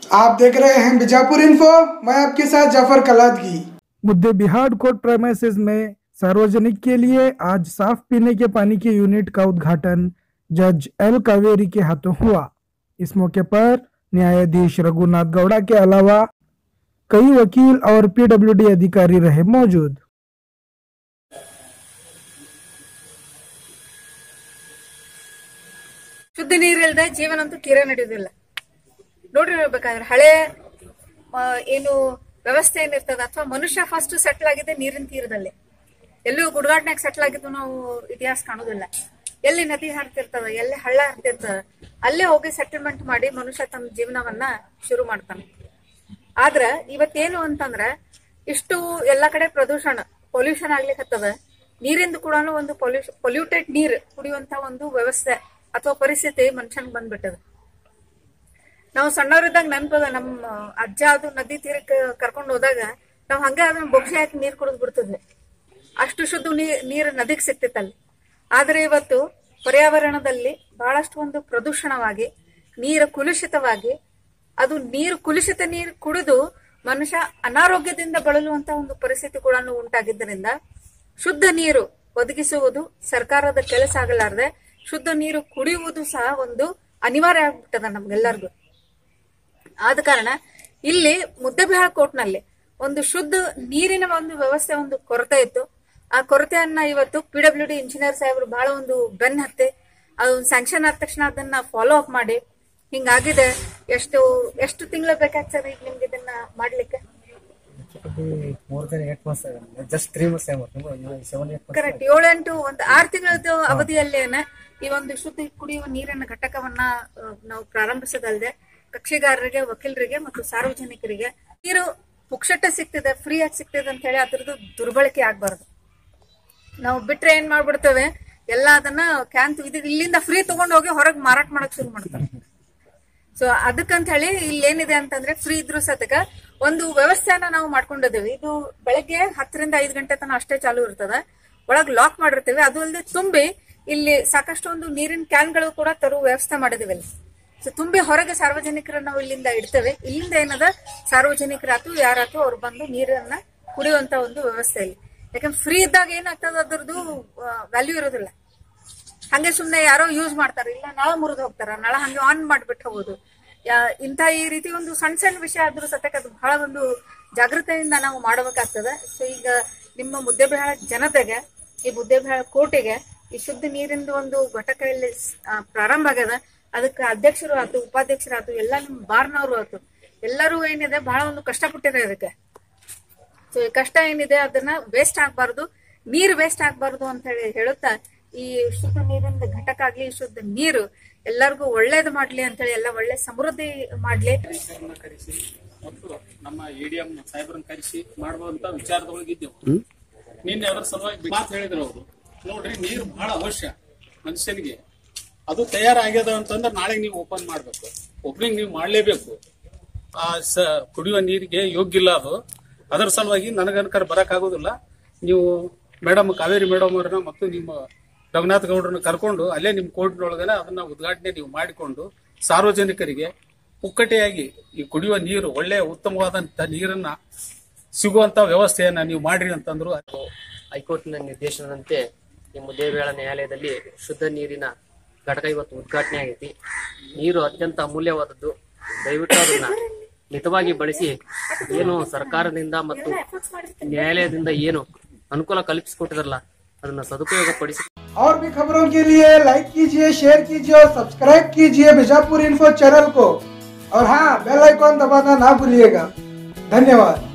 आप देख रहे हैं बीजापुर इन्फो। मैं आपके साथ जाफर कलादगी। मुद्दे बिहार कोर्ट प्रेमाइसेस में सार्वजनिक के लिए आज साफ पीने के पानी के यूनिट का उद्घाटन जज एल कावेरी के हाथों हुआ। इस मौके पर न्यायाधीश रघुनाथ गौड़ा के अलावा कई वकील और पीडब्ल्यूडी अधिकारी रहे मौजूद। ಶುದ್ಧ ನೀರಿಲ್ಲದೆ ಜೀವನ ಅಂತೂ ತೀರಾ ನಡೆಯೋದಿಲ್ಲ ನೋಡ್ರಿ. ಬೇಕಾದ್ರೆ ಹಳೆ ಏನು ವ್ಯವಸ್ಥೆ ಏನಿರ್ತದ ಅಥವಾ ಮನುಷ್ಯ ಫಸ್ಟ್ ಸೆಟ್ಲ್ ಆಗಿದೆ ನೀರಿನ ತೀರದಲ್ಲಿ, ಎಲ್ಲೂ ಗುಡ್ಗಾಡ್ನಾಗ ಸೆಟ್ಲ್ ಆಗಿದ್ದು ನಾವು ಇತಿಹಾಸ ಕಾಣೋದಿಲ್ಲ. ಎಲ್ಲಿ ನದಿ ಹರಿತಿರ್ತದ, ಎಲ್ಲಿ ಹಳ್ಳ ಹರಿತಿರ್ತದ, ಅಲ್ಲೇ ಹೋಗಿ ಸೆಟಲ್ಮೆಂಟ್ ಮಾಡಿ ಮನುಷ್ಯ ತನ್ನ ಜೀವನವನ್ನ ಶುರು ಮಾಡ್ತಾನೆ. ಆದ್ರ ಇವತ್ತೇನು ಅಂತಂದ್ರ ಇಷ್ಟು ಎಲ್ಲಾ ಕಡೆ ಪೊಲ್ಯೂಷನ್ ಆಗ್ಲಿಕ್ಕತ್ತದ. ನೀರಿಂದ ಕೂಡ ಒಂದು ಪೊಲ್ಯೂಟೆಡ್ ನೀರ್ ಕುಡಿಯುವಂತ ಒಂದು ವ್ಯವಸ್ಥೆ ಅಥವಾ ಪರಿಸ್ಥಿತಿ ಮನುಷ್ಯನ್ ಬಂದ್ಬಿಟ್ಟದ. ನಾವು ಸಣ್ಣವರಿದ್ದಾಗ ನೆನಪದ, ನಮ್ಮ ಅಜ್ಜ ಅದು ನದಿ ತೀರಕ್ಕೆ ಕರ್ಕೊಂಡು ಹೋದಾಗ ನಾವ್ ಹಂಗ ಅದನ್ನ ಬೊಗ್ಸೆ ಹಾಕಿ ನೀರ್ ಕುಡಿದ್ ಬಿಡ್ತಿದ್ವಿ. ಅಷ್ಟು ಶುದ್ಧ ನೀರು ನದಿಗೆ ಸಿಕ್ತಿತ್ತಲ್ಲಿ. ಆದ್ರೆ ಇವತ್ತು ಪರ್ಯಾವರಣದಲ್ಲಿ ಬಹಳಷ್ಟು ಒಂದು ಪ್ರದೂಷಣವಾಗಿ, ನೀರು ಕುಲುಷಿತವಾಗಿ, ಅದು ಕುಲುಷಿತ ನೀರು ಕುಡಿದು ಮನುಷ್ಯ ಅನಾರೋಗ್ಯದಿಂದ ಬಳಲುವಂತ ಒಂದು ಪರಿಸ್ಥಿತಿ ಕೂಡ ಉಂಟಾಗಿದ್ದರಿಂದ ಶುದ್ಧ ನೀರು ಒದಗಿಸುವುದು ಸರ್ಕಾರದ ಕೆಲಸ ಆಗಲಾರದೆ ಶುದ್ಧ ನೀರು ಕುಡಿಯುವುದು ಸಹ ಒಂದು ಅನಿವಾರ್ಯ ಆಗ್ಬಿಟ್ಟದ ನಮ್ಗೆಲ್ಲರಿಗೂ. ಆದ ಕಾರಣ ಇಲ್ಲಿ ಮುದ್ದೇಬಿಹಾಳ್ ಕೋರ್ಟ್ನಲ್ಲಿ ಒಂದು ಶುದ್ಧ ನೀರಿನ ಒಂದು ವ್ಯವಸ್ಥೆ ಒಂದು ಕೊರತೆ ಇತ್ತು. ಆ ಕೊರತೆಯನ್ನ ಇವತ್ತು ಪಿಡಬ್ಲ್ಯೂಡಿ ಇಂಜಿನಿಯರ್ ಸಾಹೇಬರು ಬಹಳ ಒಂದು ಬೆನ್ ಹತ್ತಿ ಅದು ಸ್ಯಾಂಕ್ಷನ್ ಆದ ತಕ್ಷಣ ಅದನ್ನ ಫಾಲೋ ಅಪ್ ಮಾಡಿ ಹಿಂಗಾಗಿದೆ. ಎಷ್ಟು ತಿಂಗಳು ಬೇಕಾಗ್ತದೆ ಈಗ ನಿಮ್ಗೆ ಇದನ್ನ ಮಾಡ್ಲಿಕ್ಕೆ? ಕರೆಕ್ಟ್, 7-8 ಒಂದು 6 ತಿಂಗಳದ ಅವಧಿಯಲ್ಲೇನ ಈ ಒಂದು ಶುದ್ಧ ಕುಡಿಯುವ ನೀರಿನ ಘಟಕವನ್ನ ನಾವು ಪ್ರಾರಂಭಿಸೋದಲ್ಲದೆ ಕಕ್ಷಿಗಾರರಿಗೆ, ವಕೀಲರಿಗೆ ಮತ್ತು ಸಾರ್ವಜನಿಕರಿಗೆ ನೀರು ಪುಕ್ಷಟ್ಟ ಸಿಗ್ತಿದೆ, ಫ್ರೀ ಆಗಿ ಸಿಗ್ತಿದೆ ಅಂತ ಹೇಳಿ ಅದ್ರದ್ದು ದುರ್ಬಳಕೆ ಆಗ್ಬಾರ್ದು. ನಾವು ಬಿಟ್ರೆ ಏನ್ ಮಾಡ್ಬಿಡ್ತೇವೆ, ಎಲ್ಲ ಅದನ್ನ ಇಲ್ಲಿಂದ ಫ್ರೀ ತಗೊಂಡ್ ಹೋಗಿ ಹೊರಗೆ ಮಾರಾಟ ಮಾಡಕ್ ಶುರು ಮಾಡ್ತಾರೆ. ಸೊ ಅದಕ್ಕಂತ ಹೇಳಿ ಇಲ್ಲಿ ಏನಿದೆ ಅಂತಂದ್ರೆ ಫ್ರೀ ಇದ್ರು ಸತಕ ಒಂದು ವ್ಯವಸ್ಥೆಯನ್ನ ನಾವು ಮಾಡ್ಕೊಂಡಿದ್ದೇವೆ. ಇದು ಬೆಳಗ್ಗೆ 10 ರಿಂದ 5 ಗಂಟೆ ತನಕ ಅಷ್ಟೇ ಚಾಲು ಇರ್ತದೆ. ಒಳಗ್ ಲಾಕ್ ಮಾಡಿರ್ತೇವೆ. ಅದು ಅಲ್ಲದೆ ತುಂಬಿ ಇಲ್ಲಿ ಸಾಕಷ್ಟು ಒಂದು ನೀರಿನ ಕ್ಯಾನ್ಗಳು ಕೂಡ ತರುವ ವ್ಯವಸ್ಥೆ ಮಾಡಿದಿವಿ. ಸೊ ತುಂಬಿ ಹೊರಗೆ ಸಾರ್ವಜನಿಕರನ್ನ ನಾವು ಇಲ್ಲಿಂದ ಇಡ್ತೇವೆ. ಇಲ್ಲಿಂದ ಏನದ ಸಾರ್ವಜನಿಕರಾತು ಯಾರಾತು ಅವ್ರು ಬಂದು ನೀರನ್ನ ಕುಡಿಯುವಂತ ಒಂದು ವ್ಯವಸ್ಥೆ ಇಲ್ಲಿ. ಯಾಕಂದ್ರೆ ಫ್ರೀ ಇದ್ದಾಗ ಏನಾಗ್ತದ ಅದ್ರದ್ದು ವ್ಯಾಲ್ಯೂ ಇರೋದಿಲ್ಲ. ಹಂಗೆ ಸುಮ್ನೆ ಯಾರೋ ಯೂಸ್ ಮಾಡ್ತಾರೆ, ಇಲ್ಲ ನಳ ಮುರಿದು ಹೋಗ್ತಾರ, ನಳ ಹಂಗೆ ಆನ್ ಮಾಡ್ಬಿಟ್ಟು ಹೋಗೋದು. ಇಂಥ ಈ ರೀತಿ ಒಂದು ಸಣ್ಣ ವಿಷಯ ಆದ್ರೂ ಸತ್ಯಕ್ಕೆ ಅದು ಬಹಳ ಒಂದು ಜಾಗೃತೆಯಿಂದ ನಾವು ಮಾಡಬೇಕಾಗ್ತದೆ. ಸೊ ಈಗ ನಿಮ್ಮ ಮುದ್ದೇಬಿಹಾಳ ಜನತೆಗೆ, ಈ ಮುದ್ದೇಬಿಹಾಳ ಕೋರ್ಟಿಗೆ ಈ ಶುದ್ಧ ನೀರಿಂದ ಒಂದು ಘಟಕ ಇಲ್ಲಿ ಪ್ರಾರಂಭ ಆಗ್ಯದ. ಅದಕ್ಕೆ ಅಧ್ಯಕ್ಷರು ಆಯ್ತು, ಉಪಾಧ್ಯಕ್ಷರು ಆಯ್ತು, ಎಲ್ಲ ನಿಮ್ ಬಾರ್ನವರು ಆಯ್ತು, ಎಲ್ಲರೂ ಏನಿದೆ ಬಹಳ ಒಂದು ಕಷ್ಟಪಟ್ಟಿದೆ ಇದಕ್ಕೆ. ಸೊ ಈ ಕಷ್ಟ ಏನಿದೆ ಅದನ್ನ ವೇಸ್ಟ್ ಆಗ್ಬಾರ್ದು, ನೀರು ವೇಸ್ಟ್ ಆಗ್ಬಾರ್ದು ಅಂತ ಹೇಳುತ್ತಾ ಈ ಶುದ್ಧ ನೀರಿನ ಘಟಕ ಆಗ್ಲಿ, ಶುದ್ಧ ನೀರು ಎಲ್ಲರಿಗೂ ಒಳ್ಳೇದು ಮಾಡ್ಲಿ ಅಂತ ಹೇಳಿ, ಎಲ್ಲ ಒಳ್ಳೆ ಸಮೃದ್ಧಿ ಮಾಡ್ಲಿ. ಕರೆಸಿ ಮತ್ತು ನಮ್ಮ ಎಡಿಎಂ ಸಾಹೇಬ್ರನ್ನ ಕರೆಸಿ ಮಾಡುವಂತ ವಿಚಾರದೊಳಗಿದ್ದೆವು. ನಿನ್ನೆ ಅದರ ಸಲುವಾಗಿ ಮಾತು ಹೇಳಿದ್ರು ಅವರು. ನೋಡ್ರಿ, ನೀರು ಬಹಳ ಅವಶ್ಯ ಮನುಷ್ಯನಿಗೆ. ಅದು ತಯಾರಾಗ್ಯದ ಅಂತಂದ್ರೆ ನಾಳೆ ನೀವು ಓಪನ್ ಮಾಡ್ಬೇಕು, ಓಪನಿಂಗ್ ನೀವು ಮಾಡ್ಲೇಬೇಕು. ಕುಡಿಯುವ ನೀರಿಗೆ ಯೋಗ್ಯ ಇಲ್ಲ ಅದು. ಅದರ ಸಲುವಾಗಿ ನನಗನ್ಕರ ಬರಕ್ ಆಗೋದಿಲ್ಲ. ನೀವು ಮೇಡಮ್ ಕಾವೇರಿ ಮೇಡಮ್ ಅವ್ರನ್ನ ಮತ್ತು ನಿಮ್ಮ ರಘುನಾಥ್ ಗೌಡ್ರನ್ನ ಕರ್ಕೊಂಡು ಅಲ್ಲೇ ನಿಮ್ಮ ಕೋರ್ಟ್ನೊಳಗನೆ ಅದನ್ನ ಉದ್ಘಾಟನೆ ನೀವು ಮಾಡಿಕೊಂಡು ಸಾರ್ವಜನಿಕರಿಗೆ ಪುಕ್ಕಟೆಯಾಗಿ ಈ ಕುಡಿಯುವ ನೀರು, ಒಳ್ಳೆಯ ಉತ್ತಮವಾದಂತ ನೀರನ್ನ ಸಿಗುವಂತ ವ್ಯವಸ್ಥೆಯನ್ನ ನೀವು ಮಾಡ್ರಿ ಅಂತಂದ್ರು. ಹೈಕೋರ್ಟ್ನ ನಿರ್ದೇಶನದಂತೆ ಈ ಮುದ್ದೇಬಿಹಾಳ ನ್ಯಾಯಾಲಯದಲ್ಲಿ ಶುದ್ಧ ನೀರಿನ ಘಟಕ ಇವತ್ತು ಉದ್ಘಾಟನೆ ಆಗೈತಿ. ನೀರು ಅತ್ಯಂತ ಅಮೂಲ್ಯವಾದದ್ದು. ದಯವಿಟ್ಟು ಅದನ್ನ ಮಿತವಾಗಿ ಬಳಸಿ, ಏನು ಸರ್ಕಾರದಿಂದ ಮತ್ತು ನ್ಯಾಯಾಲಯದಿಂದ ಏನು ಅನುಕೂಲ ಕಲ್ಪಿಸಿಕೊಟ್ಟಿದಾರಲ್ಲ ಅದನ್ನ ಸದುಪಯೋಗ ಪಡಿಸಿ. और भी खबरों के लिए लाइक कीजिए, शेयर कीजिए और सब्सक्राइब कीजिए बीजापुर इन्फो चैनल को। और हाँ, बेल आइकॉन दबाना ना भूलिएगा। धन्यवाद।